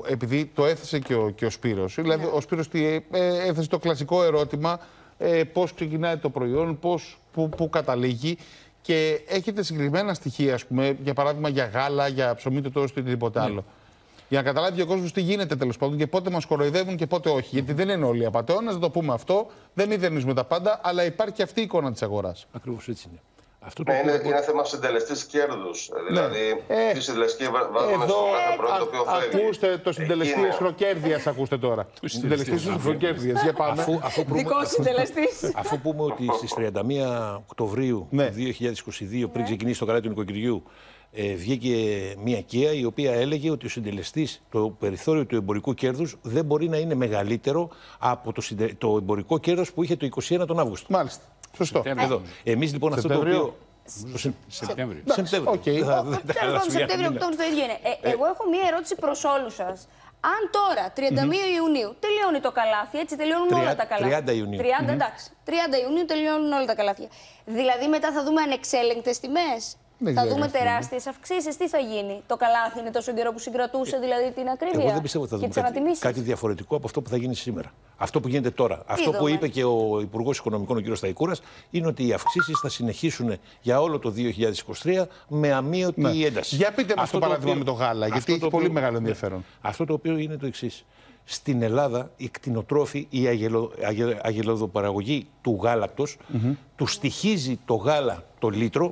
επειδή το έθεσε και ο Σπύρος. Δηλαδή, ο Σπύρος έθεσε το κλασικό ερώτημα πώς ξεκινάει το προϊόν, πού καταλήγει. Και έχετε συγκεκριμένα στοιχεία, ας πούμε, για παράδειγμα για γάλα, για ψωμί του τόστου ή οτιδήποτε άλλο. Για να καταλάβει ο κόσμος τι γίνεται τέλος πάντων και πότε μας κοροϊδεύουν και πότε όχι. Γιατί δεν είναι όλοι οι απατεώνες, να το πούμε αυτό. Δεν ιδρυνίζουμε τα πάντα, αλλά υπάρχει και αυτή η εικόνα της αγοράς. Ακριβώς έτσι είναι. Αυτό είναι θέμα συντελεστής κέρδους. Δηλαδή, τι συντελεστή βάζουμε στο κάθε πρώτο το οποίο φεύγει. Ακούστε το συντελεστή εσχροκέρδειας, ακούστε τώρα. Συντελεστή εσχροκέρδειας. Για πάμε. Δικός συντελεστής. Αφού πούμε ότι στις 31 Οκτωβρίου 2022, πριν ξεκινήσει το καλάθι του νοικοκυριού, βγήκε μια ΚΕΑ η οποία έλεγε ότι ο συντελεστής, το περιθώριο του εμπορικού κέρδους δεν μπορεί να είναι μεγαλύτερο από το εμπορικό κέρδος που είχε το 2021 τον Αύγουστο. Μάλιστα. Σωστό. Εδώ. Εμείς λοιπόν αυτό το οποίο. Σεπτέμβριο. Σεπτέμβριο. Σεπτέμβριο, Οκτώβριο το ίδιο είναι. Εγώ έχω μία ερώτηση προς όλους σας. Αν τώρα, 31 Ιουνίου, τελειώνει το καλάθι, έτσι τελειώνουν όλα τα καλάθια. 30 Ιουνίου. 30, εντάξει. 30 Ιουνίου τελειώνουν όλα τα καλάθια. Δηλαδή μετά θα δούμε ανεξέλεγκτες τιμές. Θα δούμε τεράστιες αυξήσεις. Τι θα γίνει? Το καλάθι είναι τόσο καιρό που συγκρατούσε δηλαδή την ακρίβεια? Εγώ δεν πιστεύω ότι θα δούμε κάτι διαφορετικό από αυτό που θα γίνει σήμερα. Αυτό που γίνεται τώρα. Αυτό που είπε και ο Υπουργός Οικονομικών, ο κ. Σταϊκούρας, είναι ότι οι αυξήσεις θα συνεχίσουν για όλο το 2023 με αμείωτη ένταση. Για πείτε μας το παράδειγμα με το γάλα, γιατί έχει πολύ μεγάλο ενδιαφέρον. Αυτό το οποίο είναι το εξής. Στην Ελλάδα, οι κτηνοτρόφοι, η αγελαδοπαραγωγή του γάλακτος, του στοιχίζει το γάλα το λίτρο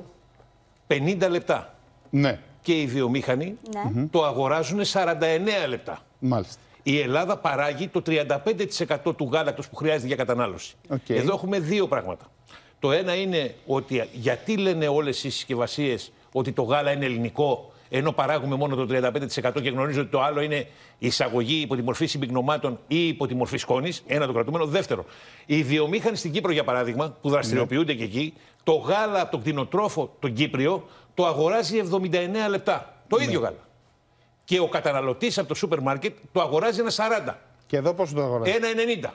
50 λεπτά. Ναι. Και οι βιομήχανοι το αγοράζουν 49 λεπτά. Μάλιστα. Η Ελλάδα παράγει το 35% του γάλακτος που χρειάζεται για κατανάλωση. Εδώ έχουμε δύο πράγματα. Το ένα είναι ότι γιατί λένε όλες οι συσκευασίες ότι το γάλα είναι ελληνικό, ενώ παράγουμε μόνο το 35% και γνωρίζω ότι το άλλο είναι εισαγωγή υπό τη μορφή συμπυκνωμάτων ή υπό τη μορφή σκόνης. Ένα το κρατούμενο. Δεύτερο, οι βιομήχανοι στην Κύπρο, για παράδειγμα, που δραστηριοποιούνται και εκεί, το γάλα από τον κτηνοτρόφο, τον Κύπριο, το αγοράζει 79 λεπτά. Το ίδιο γάλα. Και ο καταναλωτής από το σούπερ μάρκετ το αγοράζει 1,40. Και εδώ πόσο το αγοράζει? 1,90.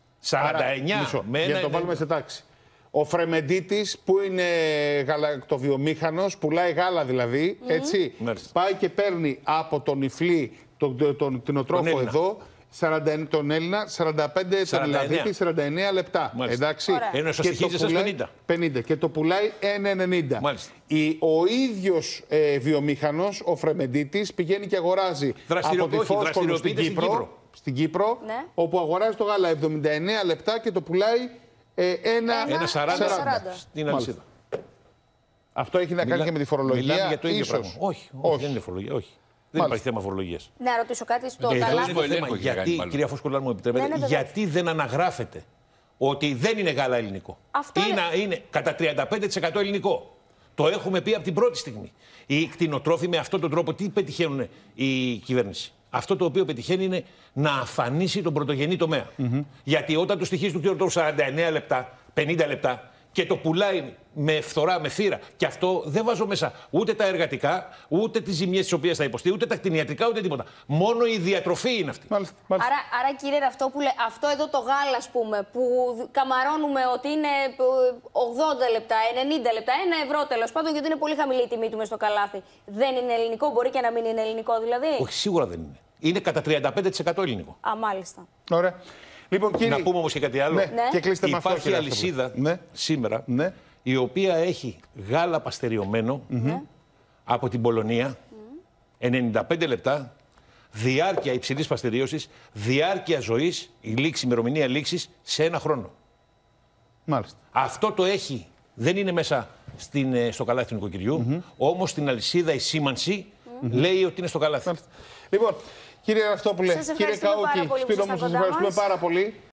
49 με 1,90. Για να το βάλουμε σε τάξη. Ο Φρεμεντίτης που είναι γαλακτοβιομήχανος, πουλάει γάλα δηλαδή, έτσι, πάει και παίρνει από τον Ιφλή, τον κτηνοτρόφο εδώ, τον Έλληνα, 45 τον Ελλαδίτη, 49 λεπτά. Εντάξει. Ενώ στο στοιχίζει σας 50. Και το πουλάει 1,90. Ο ίδιος βιομήχανος, ο Φρεμεντίτης, πηγαίνει και αγοράζει από τη Φόσκολο στην Κύπρο, όπου αγοράζει το γάλα 79 λεπτά και το πουλάει 1,40 στην αλυσίδα. Αυτό έχει να κάνει και με τη φορολογία? Μιλάμε για το ίδιο πράγμα. Όχι, δεν είναι φορολογία. Όχι. Δεν υπάρχει θέμα φορολογίας. Να ρωτήσω κάτι στο καλάθι. Γιατί, κυρία Φώσκολα, μου επιτρέπετε, γιατί δεν αναγράφεται ότι δεν είναι γάλα ελληνικό? Είναι κατά 35% ελληνικό. Το έχουμε πει από την πρώτη στιγμή. Οι κτηνοτρόφοι με αυτόν τον τρόπο τι πετυχαίνουν η κυβέρνηση? Αυτό το οποίο πετυχαίνει είναι να αφανίσει τον πρωτογενή τομέα. Γιατί όταν το στοιχίζει του κτηνοτρόφου 49 λεπτά, 50 λεπτά και το πουλάει με φθορά, με θύρα, και αυτό δεν βάζω μέσα ούτε τα εργατικά, ούτε τις ζημιές τις οποίες θα υποστεί, ούτε τα κτηνιατρικά, ούτε τίποτα. Μόνο η διατροφή είναι αυτή. Μάλιστα. Άρα κύριε Ραυτόπουλε, αυτό εδώ το γάλα, ας πούμε, που καμαρώνουμε ότι είναι 80 λεπτά, 90 λεπτά, 1 ευρώ τέλος πάντων, γιατί είναι πολύ χαμηλή η τιμή του μες στο καλάθι, δεν είναι ελληνικό? Μπορεί και να μην είναι ελληνικό δηλαδή? Όχι, σίγουρα δεν είναι. Είναι κατά 35% ελληνικό. Α, μάλιστα. Ωραία. Λοιπόν, κύριε... Να πούμε όμως και κάτι άλλο. Και κλείστε με αυτό. Υπάρχει αλυσίδα σήμερα η οποία έχει γάλα παστεριωμένο από την Πολωνία, 95 λεπτά, διάρκεια υψηλής παστερίωσης, διάρκεια ζωής, ημερομηνία λήξης σε 1 χρόνο. Μάλιστα. Αυτό το έχει, δεν είναι μέσα στο καλάθι του νοικοκυριού, όμως στην αλυσίδα η σήμανση λέει ότι είναι στο καλάθι. Λοιπόν, κύριε Ραυτόπουλε, κύριε Καούκη, Σπύρο μου, σας ευχαριστούμε πάρα πολύ.